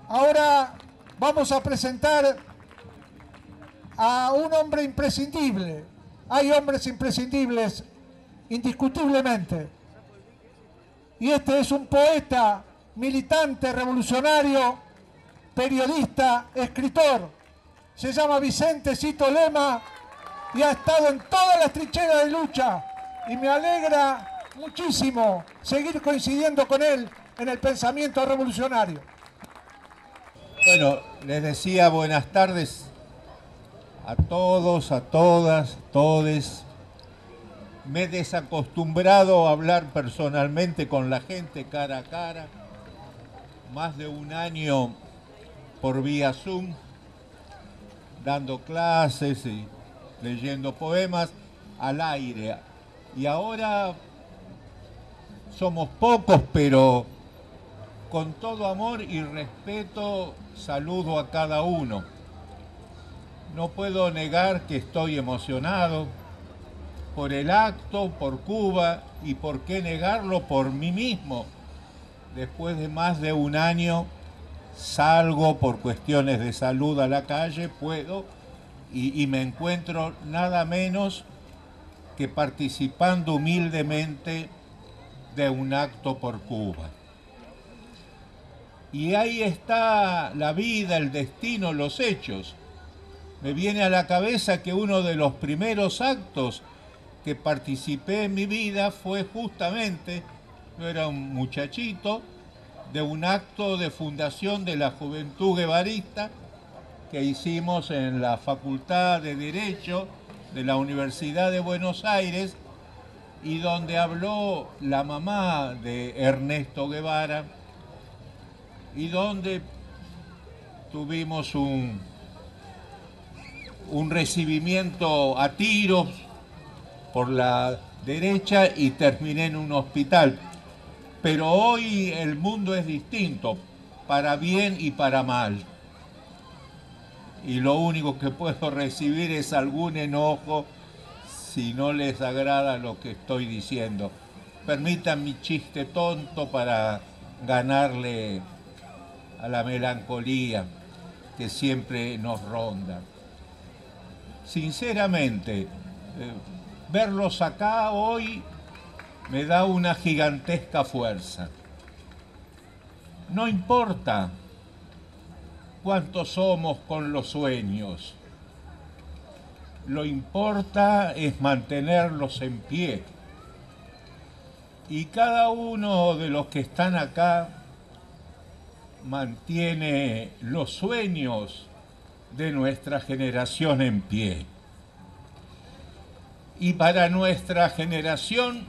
Ahora vamos a presentar a un hombre imprescindible. Hay hombres imprescindibles, indiscutiblemente. Y este es un poeta, militante, revolucionario, periodista, escritor. Se llama Vicente Cito Lema y ha estado en todas las trincheras de lucha. Y me alegra muchísimo seguir coincidiendo con él en el pensamiento revolucionario. Bueno, les decía buenas tardes a todos, a todas, todes. Me he desacostumbrado a hablar personalmente con la gente cara a cara. Más de un año por vía Zoom, dando clases y leyendo poemas al aire. Y ahora somos pocos, pero con todo amor y respeto saludo a cada uno. No puedo negar que estoy emocionado por el acto, por Cuba y por qué negarlo por mí mismo. Después de más de un año salgo por cuestiones de salud a la calle, puedo, y me encuentro nada menos que participando humildemente de un acto por Cuba. Y ahí está la vida, el destino, los hechos. Me viene a la cabeza que uno de los primeros actos que participé en mi vida fue justamente, yo era un muchachito, de un acto de fundación de la Juventud Guevarista que hicimos en la Facultad de Derecho de la Universidad de Buenos Aires y donde habló la mamá de Ernesto Guevara y donde tuvimos un recibimiento a tiros por la derecha y terminé en un hospital. Pero hoy el mundo es distinto, para bien y para mal. Y lo único que puedo recibir es algún enojo si no les agrada lo que estoy diciendo. Permitan mi chiste tonto para ganarle a la melancolía que siempre nos ronda. Sinceramente, verlos acá hoy me da una gigantesca fuerza. No importa cuántos somos con los sueños, lo importa es mantenerlos en pie. Y cada uno de los que están acá mantiene los sueños de nuestra generación en pie. Y para nuestra generación,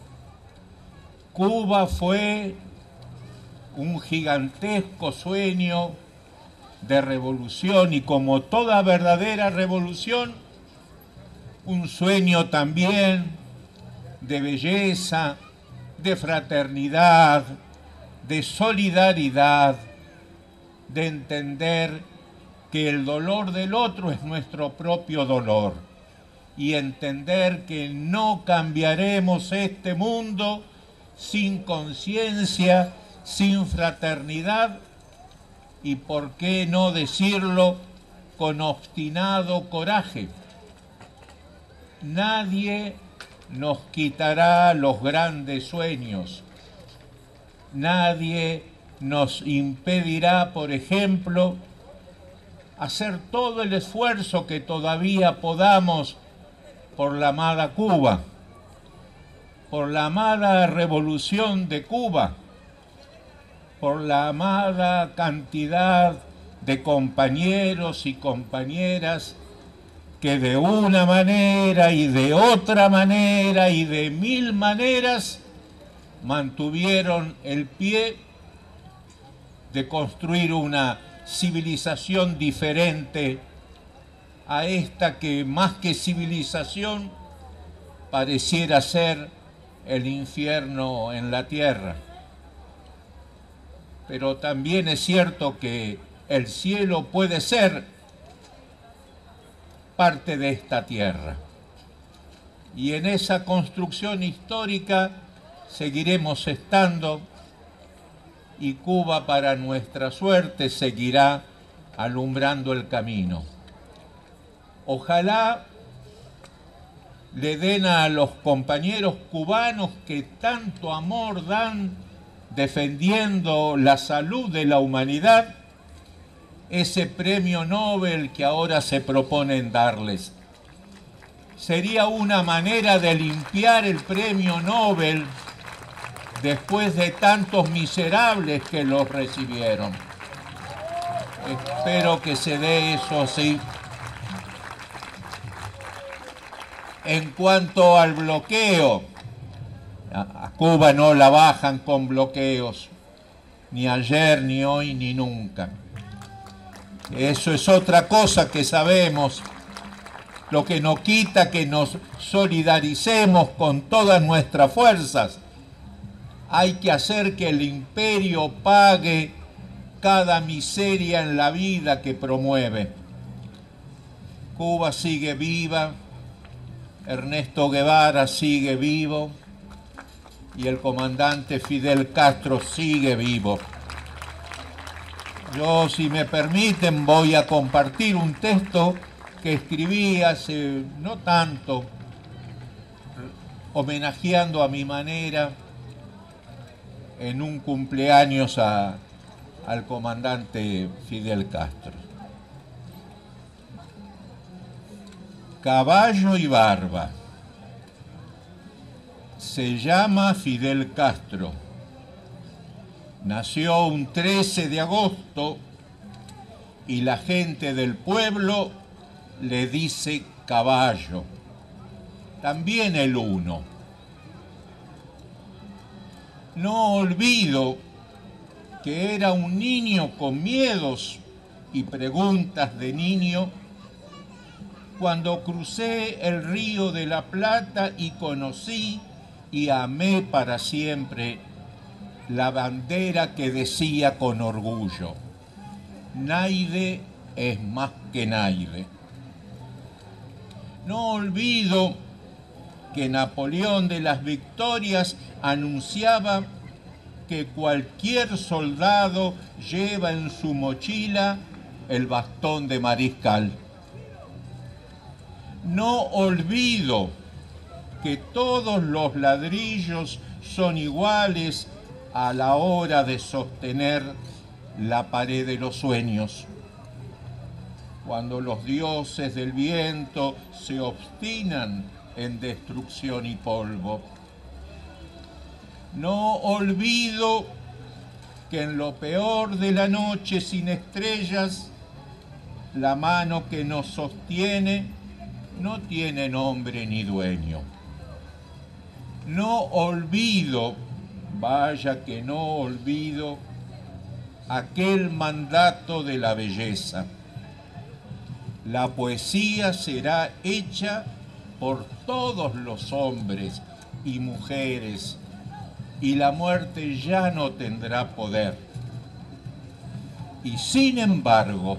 Cuba fue un gigantesco sueño de revolución y como toda verdadera revolución, un sueño también de belleza, de fraternidad, de solidaridad, de entender que el dolor del otro es nuestro propio dolor y entender que no cambiaremos este mundo sin conciencia, sin fraternidad y, por qué no decirlo, con obstinado coraje. Nadie nos quitará los grandes sueños. Nadie nos impedirá, por ejemplo, hacer todo el esfuerzo que todavía podamos por la amada Cuba, por la amada revolución de Cuba, por la amada cantidad de compañeros y compañeras que de una manera y de otra manera y de mil maneras mantuvieron el pie de construir una civilización diferente a esta que más que civilización pareciera ser el infierno en la tierra. Pero también es cierto que el cielo puede ser parte de esta tierra. Y en esa construcción histórica seguiremos estando y Cuba, para nuestra suerte, seguirá alumbrando el camino. Ojalá le den a los compañeros cubanos que tanto amor dan defendiendo la salud de la humanidad ese premio Nobel que ahora se proponen darles. Sería una manera de limpiar el premio Nobel después de tantos miserables que los recibieron. Espero que se dé eso así. En cuanto al bloqueo, a Cuba no la bajan con bloqueos, ni ayer, ni hoy, ni nunca. Eso es otra cosa que sabemos, lo que no quita que nos solidaricemos con todas nuestras fuerzas. Hay que hacer que el imperio pague cada miseria en la vida que promueve. Cuba sigue viva, Ernesto Guevara sigue vivo y el comandante Fidel Castro sigue vivo. Yo, si me permiten, voy a compartir un texto que escribí hace no tanto, homenajeando a mi manera en un cumpleaños al comandante Fidel Castro. Caballo y barba. Se llama Fidel Castro. Nació un 13 de agosto y la gente del pueblo le dice caballo. También el 1. No olvido que era un niño con miedos y preguntas de niño cuando crucé el río de la Plata y conocí y amé para siempre la bandera que decía con orgullo: Naide es más que Naide. No olvido que Napoleón de las Victorias anunciaba que cualquier soldado lleva en su mochila el bastón de mariscal. No olvido que todos los ladrillos son iguales a la hora de sostener la pared de los sueños. Cuando los dioses del viento se obstinan en destrucción y polvo. No olvido que en lo peor de la noche sin estrellas, la mano que nos sostiene no tiene nombre ni dueño. No olvido, vaya que no olvido, aquel mandato de la belleza. La poesía será hecha por todos los hombres y mujeres, y la muerte ya no tendrá poder. Y sin embargo,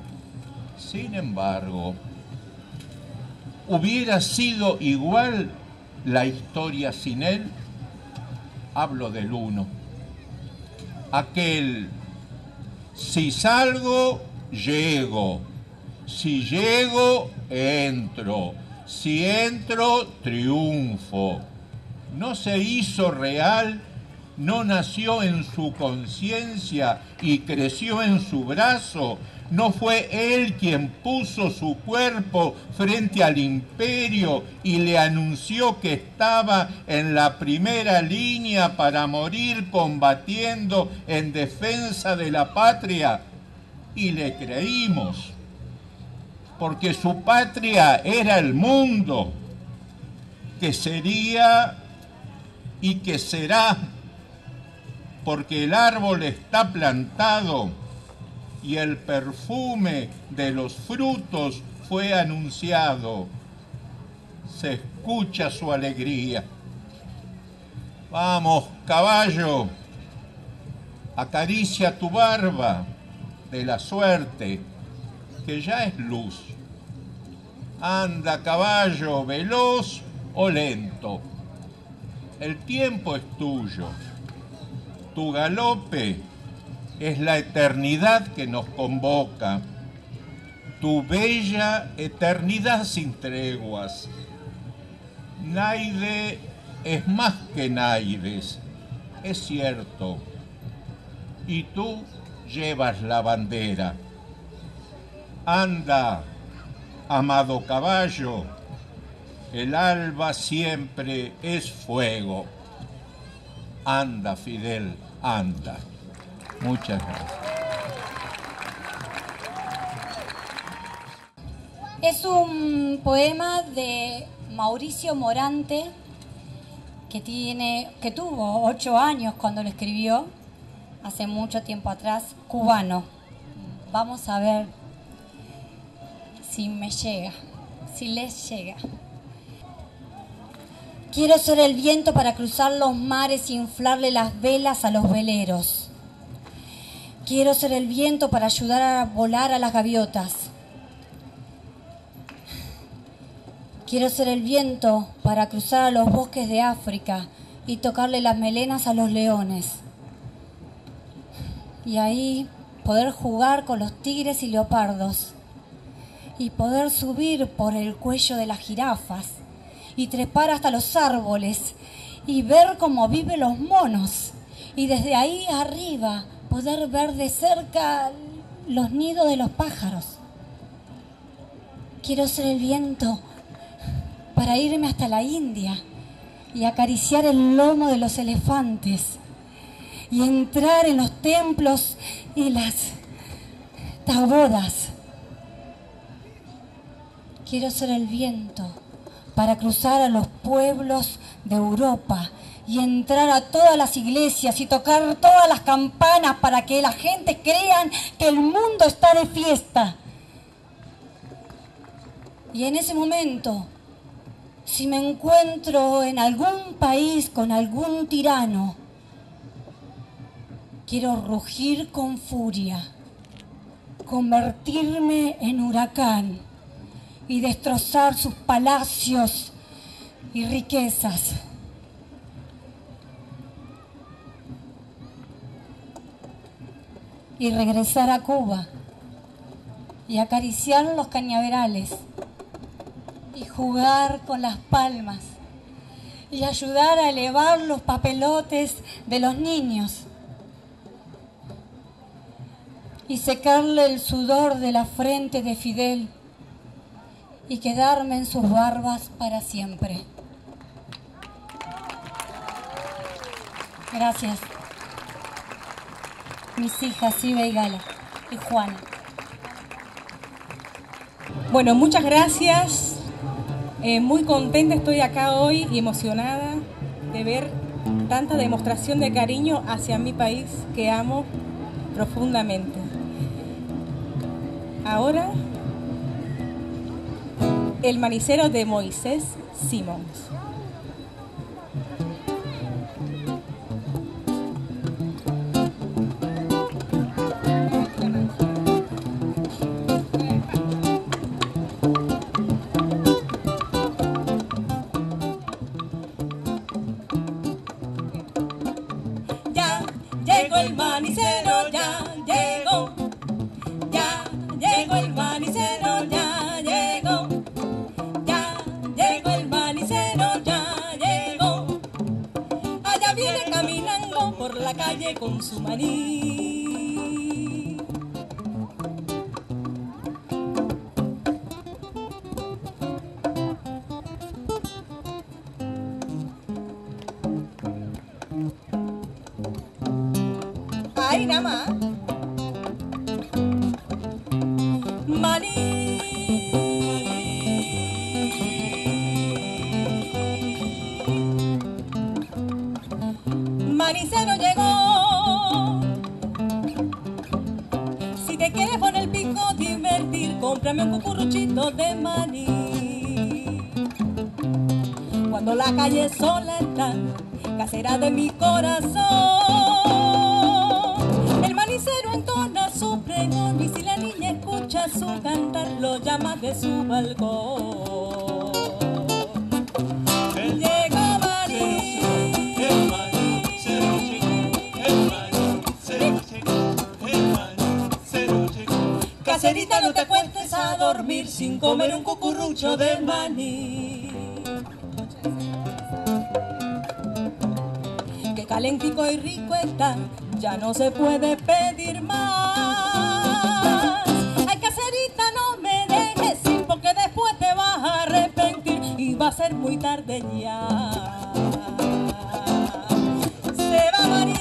¿hubiera sido igual la historia sin él? Hablo del 1. Aquel, si salgo, llego. Si llego, entro. Si entro, triunfo. No se hizo real, no nació en su conciencia y creció en su brazo. No fue él quien puso su cuerpo frente al imperio y le anunció que estaba en la primera línea para morir combatiendo en defensa de la patria. Y le creímos, porque su patria era el mundo, que sería y que será, porque el árbol está plantado y el perfume de los frutos fue anunciado. Se escucha su alegría. Vamos, caballo, acaricia tu barba de la suerte, que ya es luz. Anda, caballo, veloz o lento. El tiempo es tuyo. Tu galope es la eternidad que nos convoca, tu bella eternidad sin treguas. Naide es más que Naides, es cierto, y tú llevas la bandera. Anda, amado caballo, el alba siempre es fuego. Anda, Fidel, anda. Muchas gracias. Es un poema de Mauricio Morante, que tuvo 8 años cuando lo escribió, hace mucho tiempo atrás, cubano. Vamos a ver si me llega, si les llega. Quiero ser el viento para cruzar los mares y inflarle las velas a los veleros. Quiero ser el viento para ayudar a volar a las gaviotas. Quiero ser el viento para cruzar a los bosques de África y tocarle las melenas a los leones. Y ahí poder jugar con los tigres y leopardos. Y poder subir por el cuello de las jirafas. Y trepar hasta los árboles. Y ver cómo viven los monos. Y desde ahí arriba poder ver de cerca los nidos de los pájaros. Quiero ser el viento para irme hasta la India y acariciar el lomo de los elefantes y entrar en los templos y las pagodas. Quiero ser el viento para cruzar a los pueblos de Europa y entrar a todas las iglesias y tocar todas las campanas para que la gente crea que el mundo está de fiesta. Y en ese momento, si me encuentro en algún país con algún tirano, quiero rugir con furia, convertirme en huracán y destrozar sus palacios y riquezas. Y regresar a Cuba y acariciar los cañaverales y jugar con las palmas y ayudar a elevar los papelotes de los niños y secarle el sudor de la frente de Fidel y quedarme en sus barbas para siempre. Gracias. Mis hijas Silvia y Gala y Juana. Bueno, muchas gracias. Muy contenta estoy acá hoy y emocionada de ver tanta demostración de cariño hacia mi país que amo profundamente. Ahora, el manicero de Moisés Simons. Llegó el manicero, ya llegó. Ya llegó el manicero, ya llegó. Ya llegó el manicero, ya llegó. Allá viene caminando por la calle con su maní. Ahí nada más. Maní. Manicero llegó. Si te quieres poner el pico divertir, cómprame un cucuruchito de maní. Cuando la calle sola está, casera de mi corazón, el manicero entona su pregón y si la niña escucha su cantar, lo llama de su balcón. Llegó Maní. caserita, no te acuestes a dormir sin comer un cucurucho de maní. Que calentico y rico está, ya no se puede pedir más. Ay, caserita, no me dejes ir, porque después te vas a arrepentir y va a ser muy tarde ya. Se va Marí.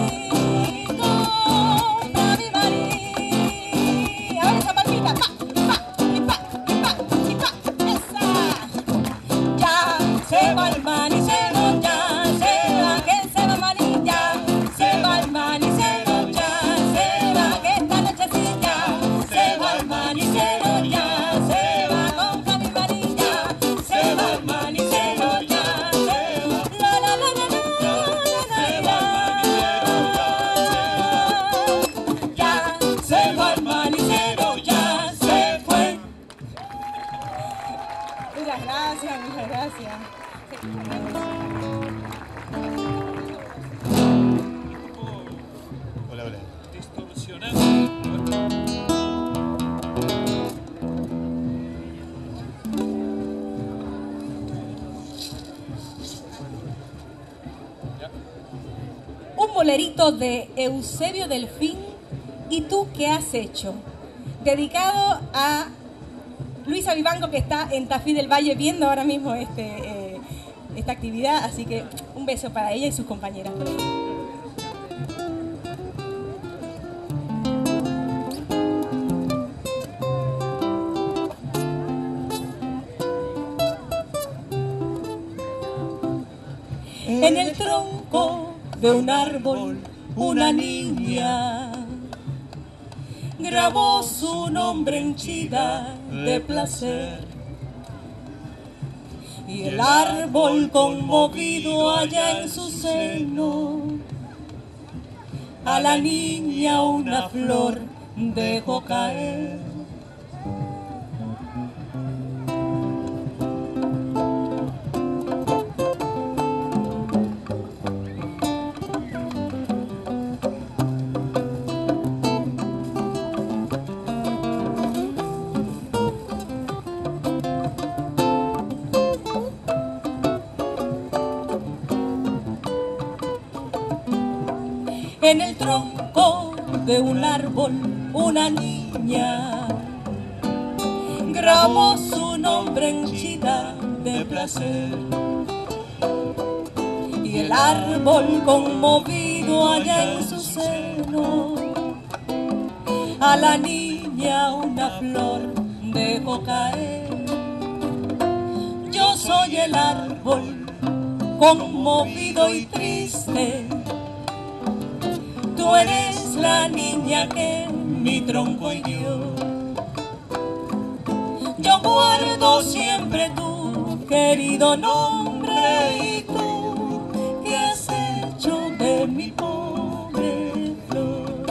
Se va el manicero ya, se va, que se va manilla, se va el manicero ya, se va, que esta nochecilla, se va el manicero ya, se va con Javi Marilla, se va el manicero ya, se va, la la la la la la la, ya, se va el manicero ya, se fue. Muchas gracias, muchas gracias. Hola, hola. Un bolerito de Eusebio Delfín, ¿y tú qué has hecho? Dedicado a Luisa Vivanco, que está en Tafí del Valle viendo ahora mismo esta actividad, así que un beso para ella y sus compañeras. En el tronco de un árbol una niña grabó su nombre henchida de placer. Y el árbol conmovido allá en su seno a la niña una flor dejó caer. En el tronco de un árbol una niña grabó su nombre henchida de placer. Y el árbol conmovido allá en su seno a la niña una flor dejó caer. Yo soy el árbol conmovido y triste, tú eres la niña que mi tronco hirió. Yo guardo siempre tu querido nombre y tú, ¿qué has hecho de mi pobre flor?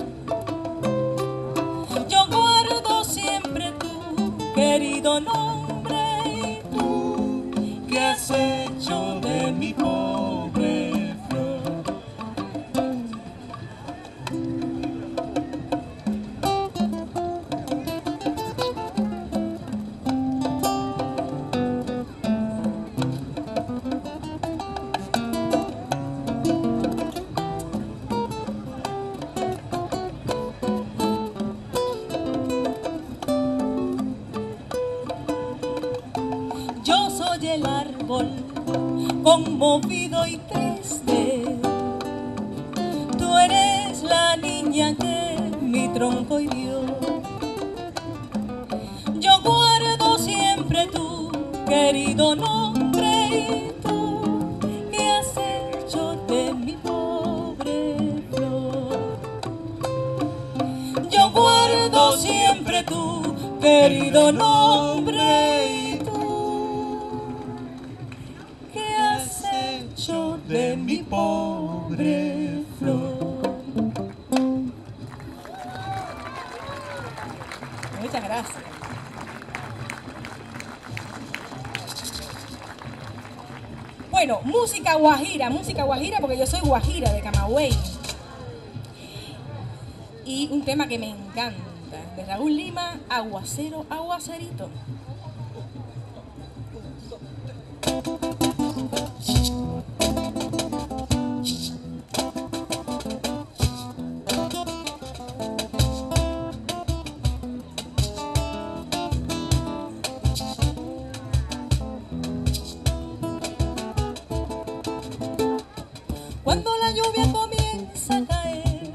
Yo guardo siempre tu querido nombre y tú, ¿qué has hecho de mi pobre flor? Yo soy el árbol conmovido y triste, tú eres la niña que mi tronco hirió. Yo guardo siempre tu querido nombre y tú, ¿qué has hecho de mi pobre flor? Yo guardo siempre tu querido nombre y tú, ¿qué has hecho de mi pobre flor? Muchas gracias. Bueno, música guajira porque yo soy guajira de Camagüey. Y un tema que me encanta. Esta, de Raúl Lima, Aguacero, Aguacerito. Cuando la lluvia comienza a caer,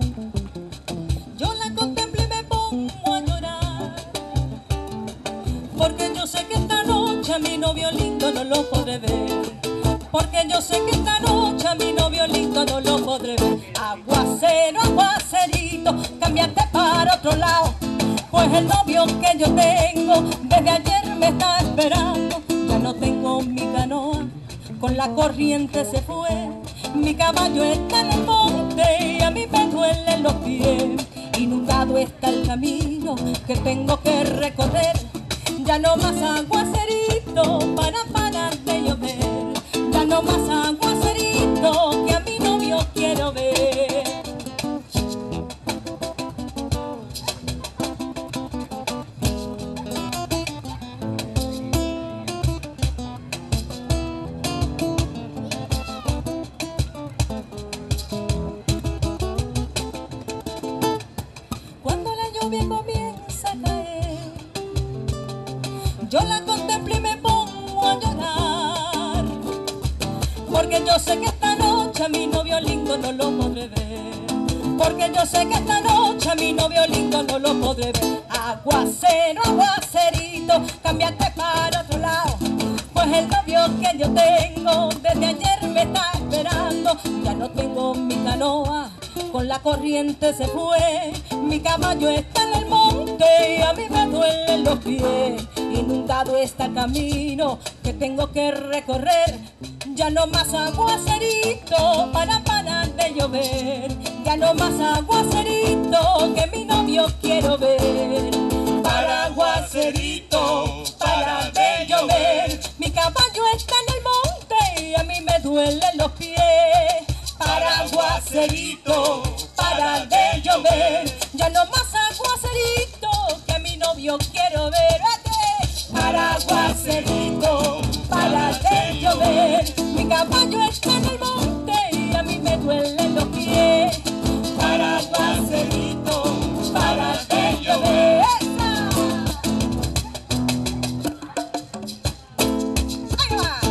yo la contemplo y me pongo a llorar, porque yo sé que esta noche a mi novio lindo no lo podré ver, porque yo sé que esta noche a mi novio lindo no lo podré ver. Aguacero, aguacerito, cámbiate para otro lado, pues el novio que yo tengo desde ayer me está esperando. Ya no tengo mi canoa, con la corriente se fue. Mi caballo está en el monte y a mí me duelen los pies. Inundado está el camino que tengo que recorrer. Ya no más aguacerito para parar de llover. Ya no más aguacerito que a mi novio quiero ver. Comienza a caer, yo la contemplo y me pongo a llorar, porque yo sé que esta noche a mi novio lindo no lo podré ver, porque yo sé que esta noche a mi novio lindo no lo podré ver. Aguacero, aguacerito, cámbiate para otro lado, pues el novio que yo tengo desde ayer me está esperando. Ya no tengo mi canoa, con la corriente se fue. Mi caballo está en el monte y a mí me duelen los pies. Inundado está el camino que tengo que recorrer. Ya no más aguacerito para parar de llover. Ya no más aguacerito que mi novio quiero ver. Para aguacerito, para de llover. Mi caballo está en el monte y a mí me duelen los pies. Para aguacerito, para de llover. Ya no más aguacerito que a mi novio quiero ver. Para aguacerito, para de llover. Mi caballo está en el monte y a mí me duelen los pies. Para aguacerito, para de llover. ¡Ahí va!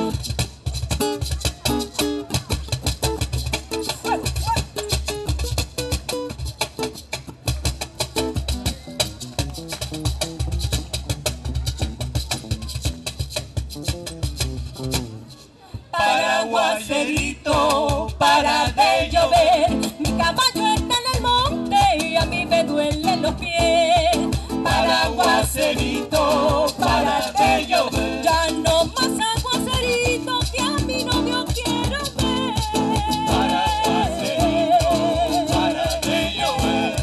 Para aguacerito, para de llover. Mi caballo está en el monte y a mí me duelen los pies. Para aguacerito, para de llover. Ya no más aguacerito que a mi novio quiero ver. Para aguacerito, para de llover.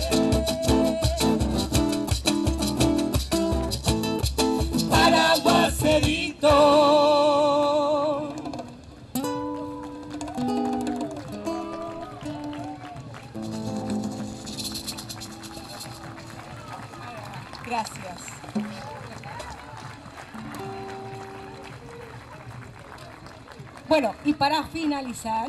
Para aguacerito. Gracias. Bueno, y para finalizar,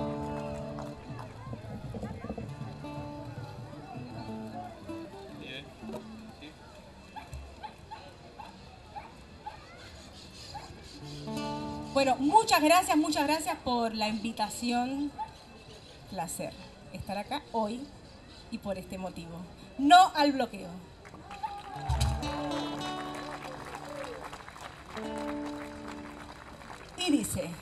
bueno, muchas gracias por la invitación. Placer estar acá hoy y por este motivo. No al bloqueo. Y dice: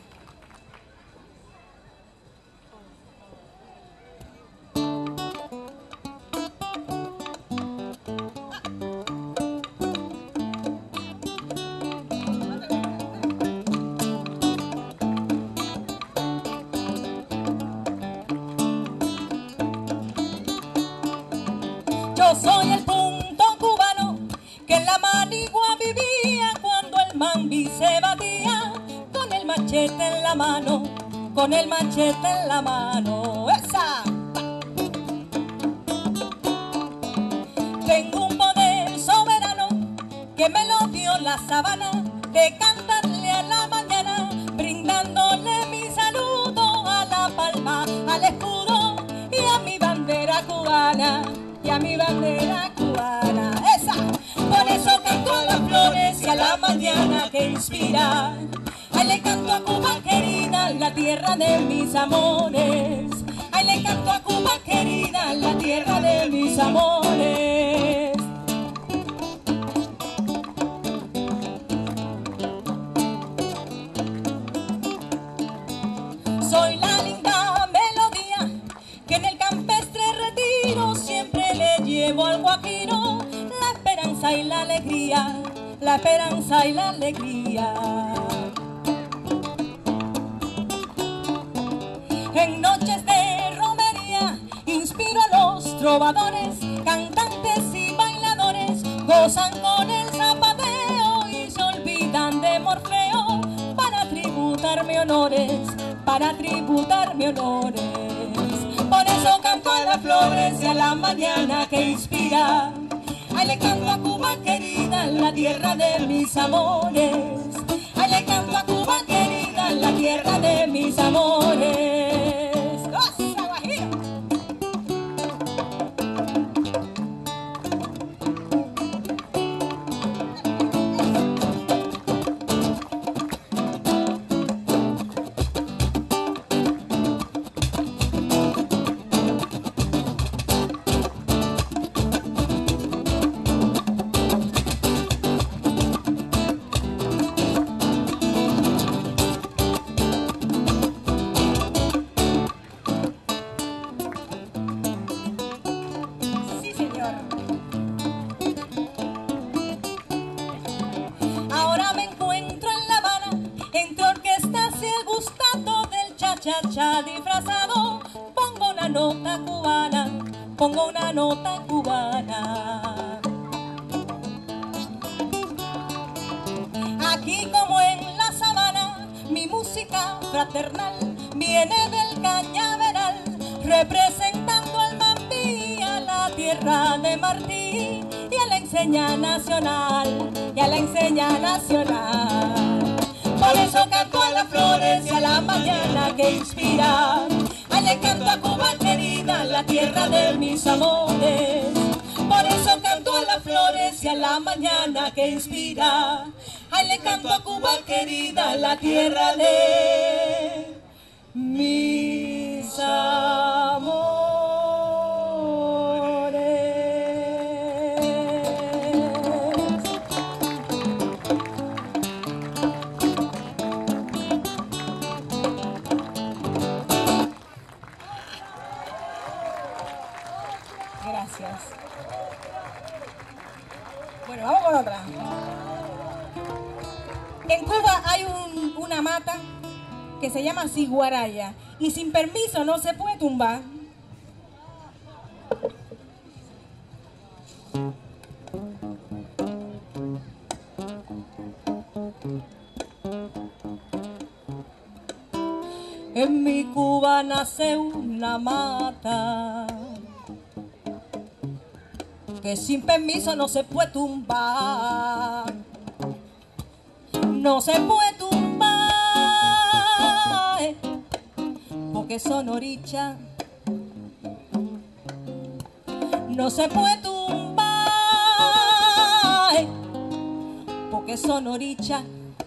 yo soy el punto cubano que en la manigua vivía cuando el mambi se batía con el machete en la mano, con el machete en la mano. ¡Esa! Tengo un poder soberano que me lo dio la sabana, de cantarle a la mañana, brindándole mi saludo a la palma, al escudo y a mi bandera cubana, y a mi bandera cubana. ¡Esa! Por eso canto a las flores y a la mañana que inspira. Ay, le canto a Cuba querida, la tierra de mis amores. Ay, le canto a Cuba querida, la tierra de mis amores. Soy la linda melodía que en el campestre retiro siempre le llevo al guajiro la esperanza y la alegría, la esperanza y la alegría. En noches de romería inspiro a los trovadores, cantantes y bailadores, gozan con el zapateo y se olvidan de Morfeo para tributarme honores, para tributarme honores. Por eso canto a las flores y a la mañana que inspira. Ay, le canto a Cuba querida, la tierra de mis amores. Ay, le canto a Cuba querida, la tierra de mis amores. ¡Goza, Guajiro! Sí, señor. Ahora me encuentro en La Habana, entre orquestas y el gustato del cha-cha-cha disfrazado. Pongo una nota cubana, pongo una nota cubana. Aquí como en la sabana, mi música fraternal viene del cañaveral, representando al Mambí, a la tierra de Martí y a la enseña nacional, y a la enseña nacional. Por eso canto a las flores y a la mañana que inspira. Ay, le canto a Cuba querida, la tierra de mis amores. Por eso canto a las flores y a la mañana que inspira. Ay, le canto a Cuba querida, la tierra de mis amores. Gracias. Bueno, vamos con otra. En Cuba hay una mata que se llama ciguaraya y sin permiso no se puede tumbar. En mi Cuba nace una mata que sin permiso no se puede tumbar. No se puede tumbar porque son orichas. No se puede tumbar porque son orichas.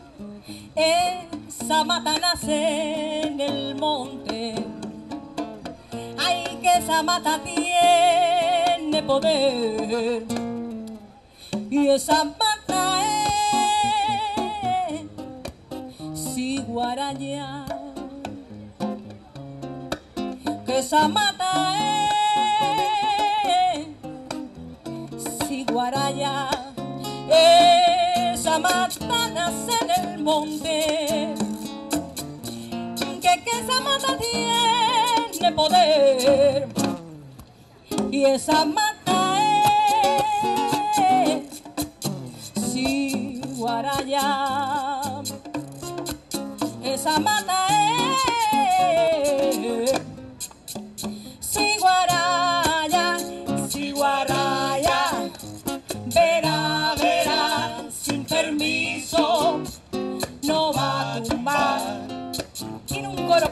Esa mata nace en el monte. Ay, que esa mata tiene poder. Y esa mata es ciguaraya. Que esa mata es ciguaraya. Esa mata nace en el monte. Que esa mata tiene poder. Y esa mata es ciguaraya. Esa mata es ciguaraya, ciguaraya.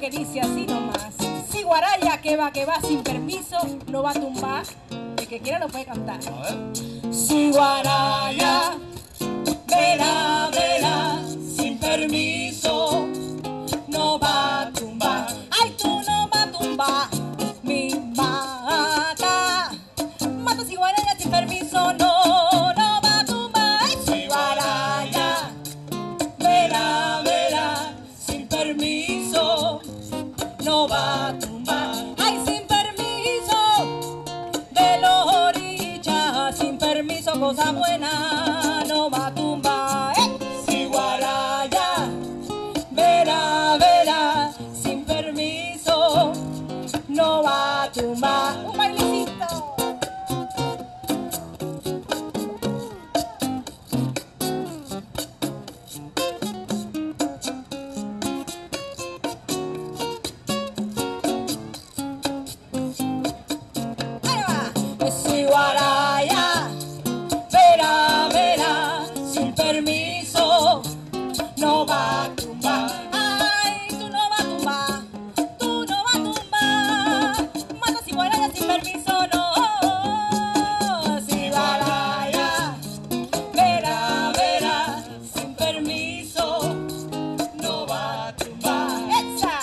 que dice así nomás. Si Guaraya que va sin permiso, no va a tumbar. El que quiera lo puede cantar. A ver. Si Guaraya, verá, verá, sin permiso, no va a tumbar. Ay, tú no va a tumbar, mi mata. Mata si Guaraya sin permiso, no va a tumbar. Ay, si Guaraya, verá, verá, sin permiso, no va a tumbar. Ay, sin permiso, de los orillas, sin permiso, cosa buena, no va a tumbar. Si Guaraya, verá, verá, sin permiso, no va a tumbar. Un bailecito. Ahí va. Si Guaraya, verá, verá, sin permiso, no va a tumbar. Ay, tú no vas a tumbar, tú no vas a tumbar. Mata si Guaraya sin permiso, no. Si Guaraya, verá, verá, sin permiso, no va a tumbar. ¡Echa!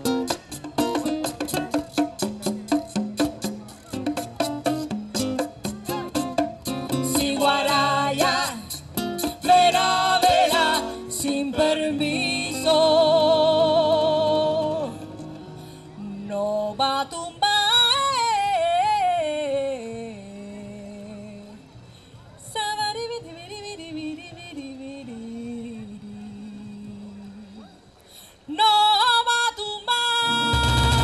Si Guaraya, verá, verá, sin permiso, no va a tumbar. No va a tumbar.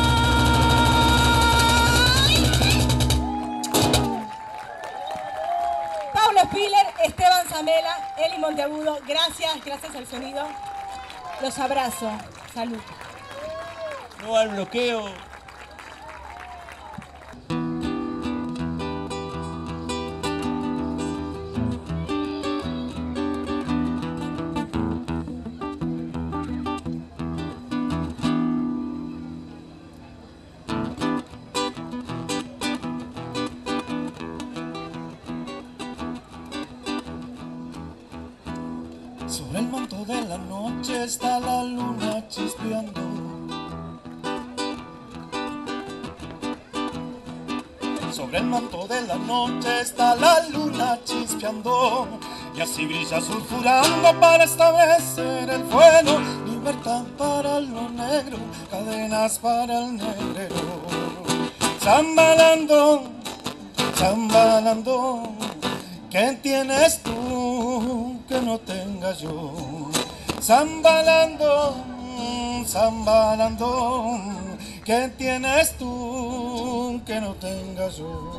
Paulo Spiller, Esteban Zamela, Eli Monteagudo, gracias al sonido. Los abrazo. Salud. No al bloqueo. Sobre el manto de la noche está la luna chispeando. Sobre el manto de la noche está la luna chispeando. Y así brilla sulfurando para establecer el fuego. Libertad para lo negro, cadenas para el negrero. Chambalando, chambalando, ¿qué tienes tú que no tenga yo? Zambalando, zambalando, ¿qué tienes tú que no tenga yo?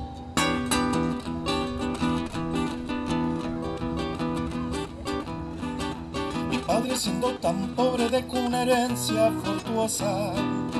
Mi padre siendo tan pobre dejó una herencia fortuosa.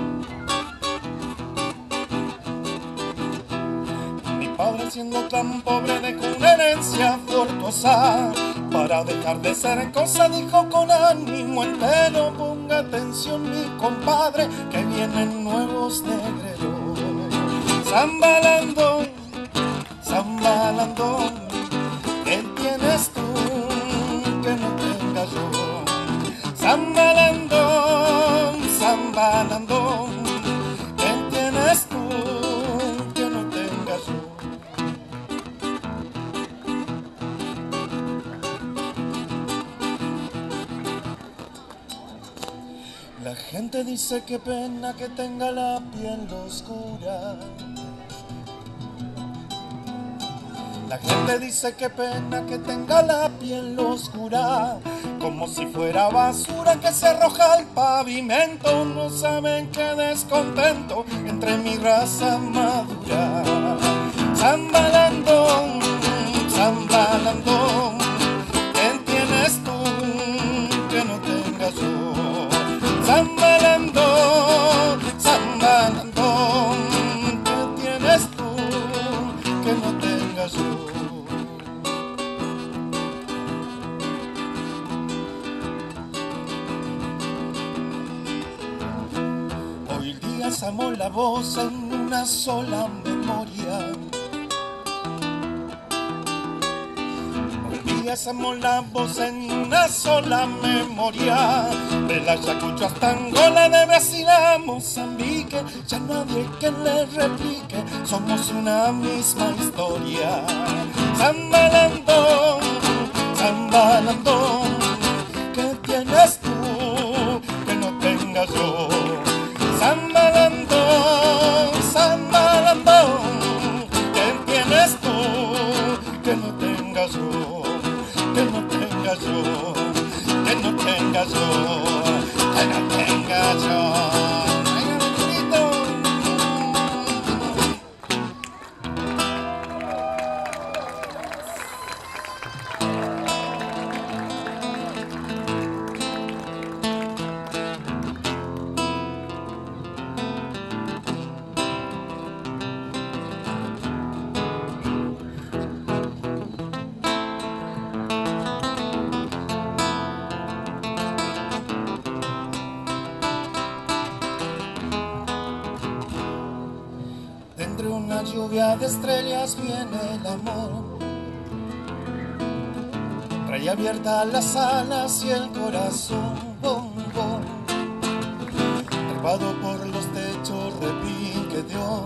Padre siendo tan pobre dejó una herencia fortuosa. Para dejar de ser cosa dijo con ánimo entero: ponga atención mi compadre, que vienen nuevos negreros. Zambalando, zambalando, ¿qué tienes tú que no tenga yo? Zambalando, zambalando, ¿qué tienes tú que no tenga yo? La gente dice que pena que tenga la piel oscura. La gente dice que pena que tenga la piel oscura, como si fuera basura que se arroja al pavimento. No saben qué descontento entre mi raza madura. Zambalando, zambalando, ¿qué tienes tú que no tenga yo? Zambalando, zambalando, ¿qué tienes tú que no tenga yo? la voz en una sola memoria. Y hacemos la voz en una sola memoria. De la Ayacucho hasta Angola, de Brasil a Mozambique, ya nadie que le replique, somos una misma historia. Zambalandón, zambalandón, ¿qué tienes tú que no tenga yo? Zambalandón, zambalandón, ¿qué tienes tú que no tenga yo? Que no tenga yo, que no tenga yo, que no tenga yo. Entre una lluvia de estrellas viene el amor. Trae abiertas las alas y el corazón, bom, bom. Trepado por los techos repique Dios.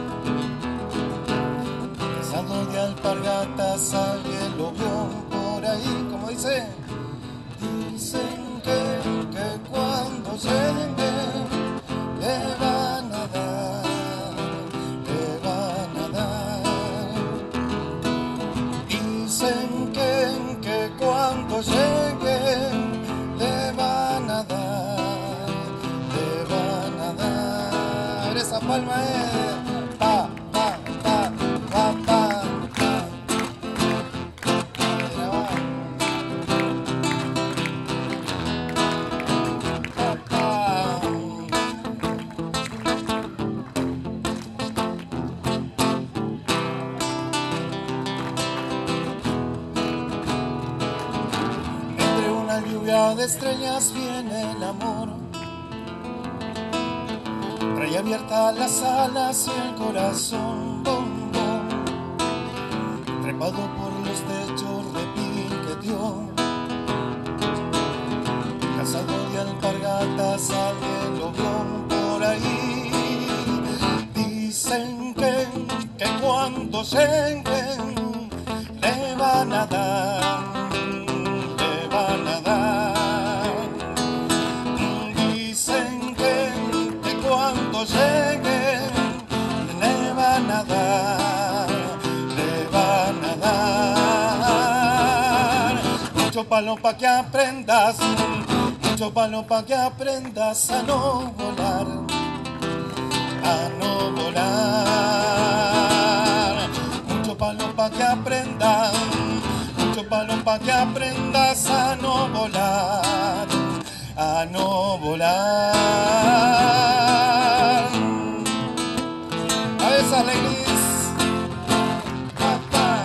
Pesado de alpargatas alguien lo vio por ahí, como dice. Dicen que cuando llegue le van a dar. Dicen que cuando llegue le van a dar, esa palma es pa, pa, pa, pa, pa, pa. Lluvia de estrellas viene el amor. Trae abiertas las alas y el corazón, bom, bom. Trepado por los techos repiqueteó. Casado de alpargatas alguien lo vio por ahí. Dicen que cuando lleguen le van a dar. Dicen que cuando lleguen le van a dar, le van a dar. Mucho palo pa' que aprendas, mucho palo pa' que aprendas a no volar, a no volar. Mucho palo pa' que aprendas, mucho palo pa' que aprendas a no volar, a no volar. A esa ladies. Pa, pa.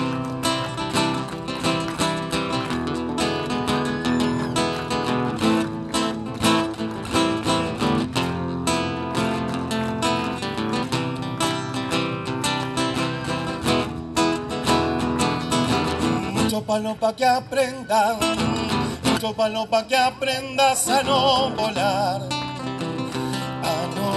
Mucho palo pa' que aprendas, mucho palo pa' que aprendas a no volar, a no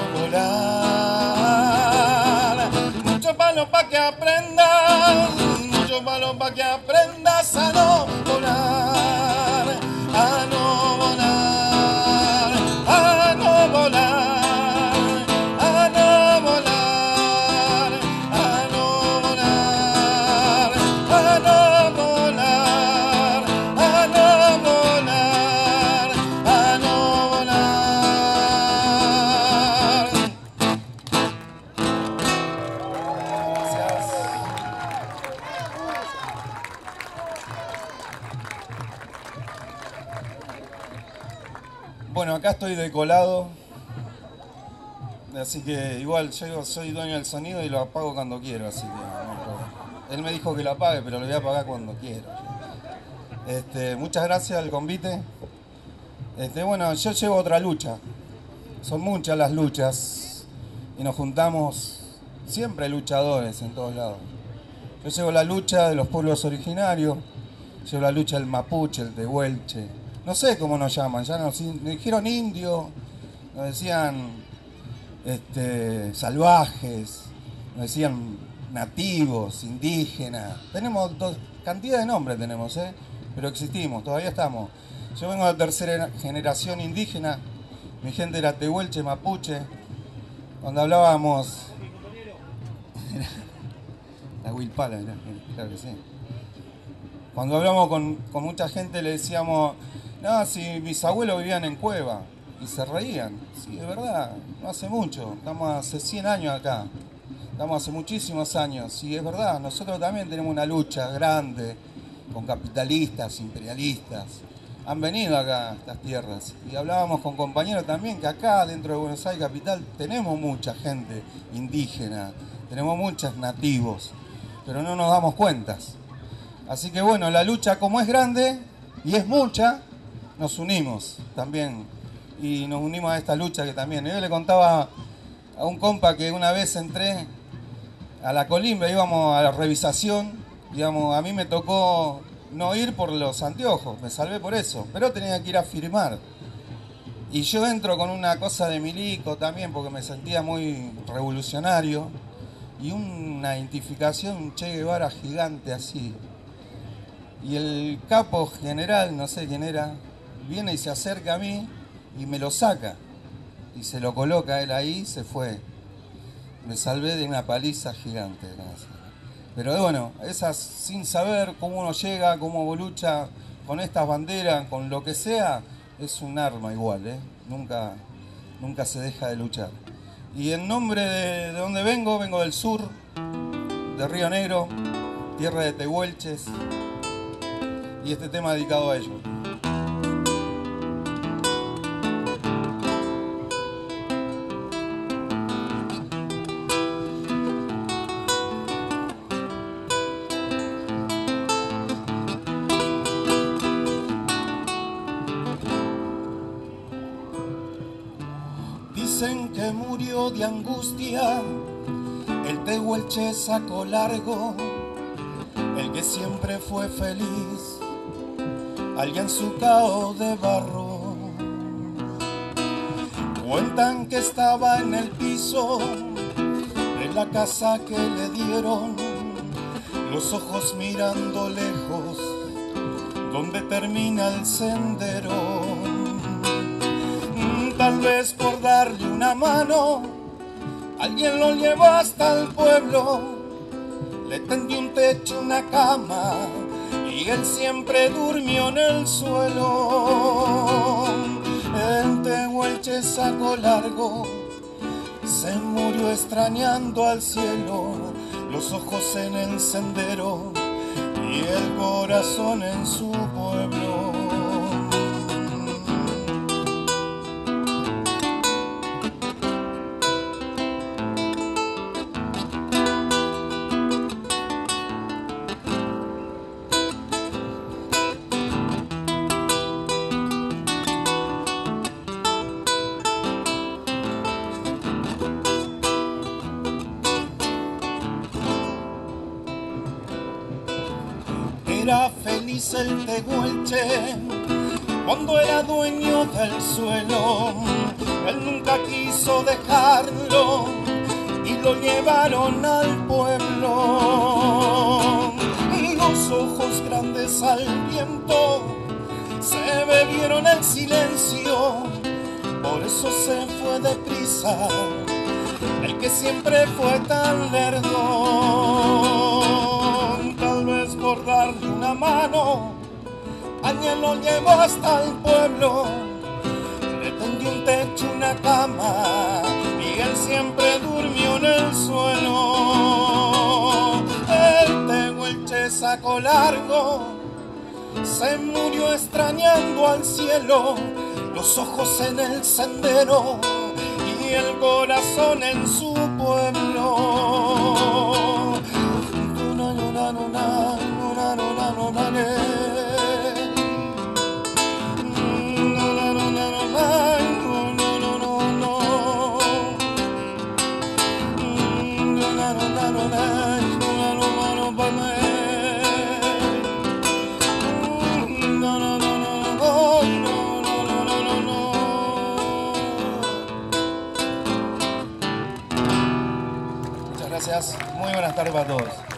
volar. Mucho palo pa' que aprendas, mucho palo pa' que aprendas a no volar, a no volar, a no volar, a no volar, a no volar, a no volar, a no volar, a no volar. Gracias. Bueno, acá estoy de colado, así que igual yo soy dueño del sonido y lo apago cuando quiero, así que no hay problema. Él me dijo que lo apague, pero lo voy a apagar cuando quiero. Muchas gracias al convite. Bueno, yo llevo otra lucha. Son muchas las luchas y nos juntamos siempre luchadores en todos lados. Yo llevo la lucha de los pueblos originarios, llevo la lucha del mapuche, el tehuelche, no sé cómo nos llaman, ya nos dijeron indio, nos decían salvajes, nos decían nativos, indígenas, tenemos cantidad de nombres tenemos, pero existimos, todavía estamos. Yo vengo de la tercera generación indígena, mi gente era tehuelche, mapuche, cuando hablábamos... La huilpala, claro que sí. Cuando hablamos con mucha gente le decíamos, no, si mis abuelos vivían en cueva, y se reían. Sí, es verdad, no hace mucho, estamos hace 100 años acá, estamos hace muchísimos años, y es verdad, nosotros también tenemos una lucha grande con capitalistas, imperialistas. Han venido acá a estas tierras, y hablábamos con compañeros también que acá dentro de Buenos Aires capital tenemos mucha gente indígena, tenemos muchos nativos, pero no nos damos cuentas. Así que bueno, la lucha como es grande y es mucha, nos unimos también. Y nos unimos a esta lucha que también. Yo le contaba a un compa que una vez entré a la Colimba, íbamos a la revisación, digamos, a mí me tocó no ir por los anteojos, me salvé por eso, pero tenía que ir a firmar. Y yo entro con una cosa de milico también, porque me sentía muy revolucionario, y una identificación, un Che Guevara gigante así. Y el capo general, no sé quién era, viene y se acerca a mí y me lo saca. Y se lo coloca él ahí y se fue. Me salvé de una paliza gigante. Pero bueno, esas sin saber cómo uno llega, cómo lucha con estas banderas, con lo que sea, es un arma igual, nunca se deja de luchar. Y en nombre de donde vengo del sur, de Río Negro, tierra de tehuelches, y este tema dedicado a ellos. Dicen que murió de angustia el tehuelche saco largo, el que siempre fue feliz, alguien su cao de barro. Cuentan que estaba en el piso de la casa que le dieron, los ojos mirando lejos, donde termina el sendero. Tal vez por darle una mano, alguien lo llevó hasta el pueblo, le tendió un techo, una cama, y él siempre durmió en el suelo. El tehuelche saco largo se murió extrañando al cielo, los ojos en el sendero y el corazón en su pueblo. Era feliz el tehuelche cuando era dueño del suelo. Él nunca quiso dejarlo y lo llevaron al pueblo. Los ojos grandes al viento se bebieron el silencio, por eso se fue deprisa el que siempre fue tan lerdo. Tal vez por darle una mano, alguien lo llevó hasta el pueblo, le tendió un techo, una cama, y él siempre durmió en el suelo. El tehuelche saco largo se murió extrañando al cielo, los ojos en el sendero y el corazón en su pueblo. Gracias. Muy buenas tardes para todos.